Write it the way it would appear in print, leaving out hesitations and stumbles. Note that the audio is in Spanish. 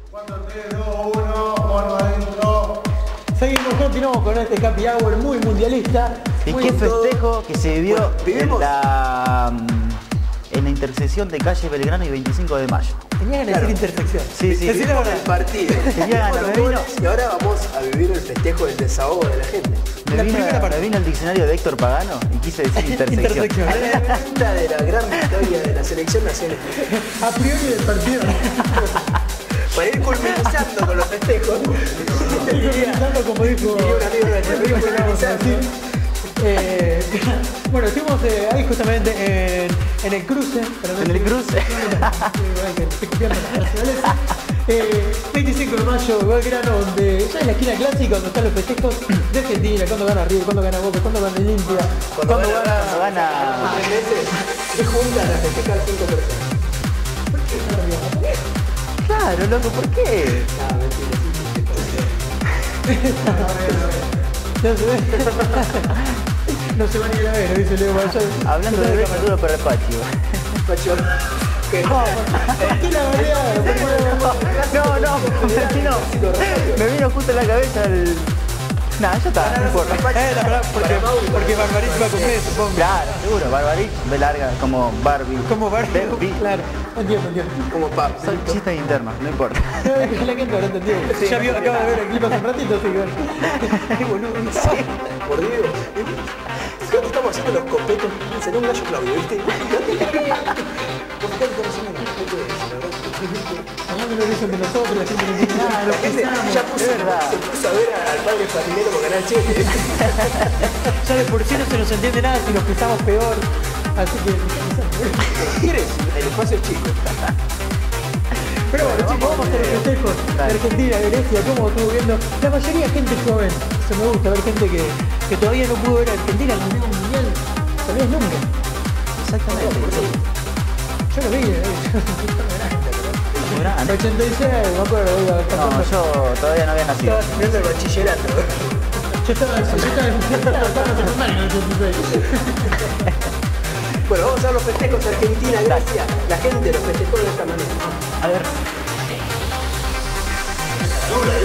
4, 3, 2, 1, mano adentro. Seguimos, continuamos con este happy hour muy mundialista. ¿Y muy qué todo. festejo que se vivió Bueno, en la intersección de calle Belgrano y 25 de mayo? Tenía ganas de decir intersección. Sí, sí. Decí la Vivimos verdad. el partido. Tenía ganas, Vivimos me los vino. goles y ahora vamos a vivir el festejo del desahogo de la gente. La primera parte. Me vino el diccionario de Héctor Pagano y quise decir intersección. Intersección. A la venta de la gran victoria de la selección nacional. A priori del partido. Para ir culminizando con los festejos. Comenzando, como dijo Diría un amigo nuestro, Rodrigo, ir que vamos a culminizando. decir. Bueno, estuvimos ahí justamente en el cruce. En el cruce. Estoy copiando las nacionales. 25 de mayo, Belgrano, donde ya es la esquina clásica, donde están los festejos de Argentina, cuando gana River, cuando gana Boca, cuando gana Olimpia, Cuando Cuando gana. 3 meses se juntan a festejar 5 personas. Claro, loco, ¿por qué? Ah, mentira, No se ve. No se va ni a la vez, dice Leo Mayol. Hablando de beso, saludo para el Pachi. Pacho. Que ¿Por qué la variedad? No, me vino justo en la cabeza el... Nah, ya está, no importa. Porque Barbarich va a comer, supongo. Claro, seguro, Barbarich, B larga, como Barbie. Como Barbie, claro. Entiendo. como pa. Son chistes internos, no importa. La gente habrá entendido. Ya vio, acaba de ver el clip hace un ratito, así que... Qué boludo. Por Dios. Fíjate, estamos haciendo los copetos. Será un gallo Claudio, ¿viste? Además me lo dicen de nosotros, la gente no entiende nada, La gente ya es verdad. se puso a ver al padre Farinero por Canal 7. ya de por sí no se nos entiende nada si nos pisamos peor. Así que... ¿Quieres? El espacio es chico. Pero bueno, chicos, vamos a hacer los festejos de Argentina, de Grecia, cómo estuvo viendo. La mayoría de gente joven. Eso me gusta, ver gente que todavía no pudo ver a Argentina en el mundial. Tal vez nunca. Exactamente. Yo lo vi, Grande. 86, me acuerdo, iba No, yo todavía no había nacido. Estaba estudiando el bachillerato. Yo estaba en secundaria en el 86. Bueno, vamos a ver los festejos Argentina, Grecia. La gente los festejó de esta manera. A ver.